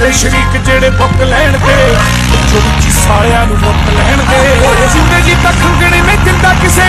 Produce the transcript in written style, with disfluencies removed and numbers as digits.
तेरे शरीक जेड़े बुक लैण दे जो विच सालियां नूं मुक लैण दे जिंदगी तां खंगणे नहीं दिंदा किसे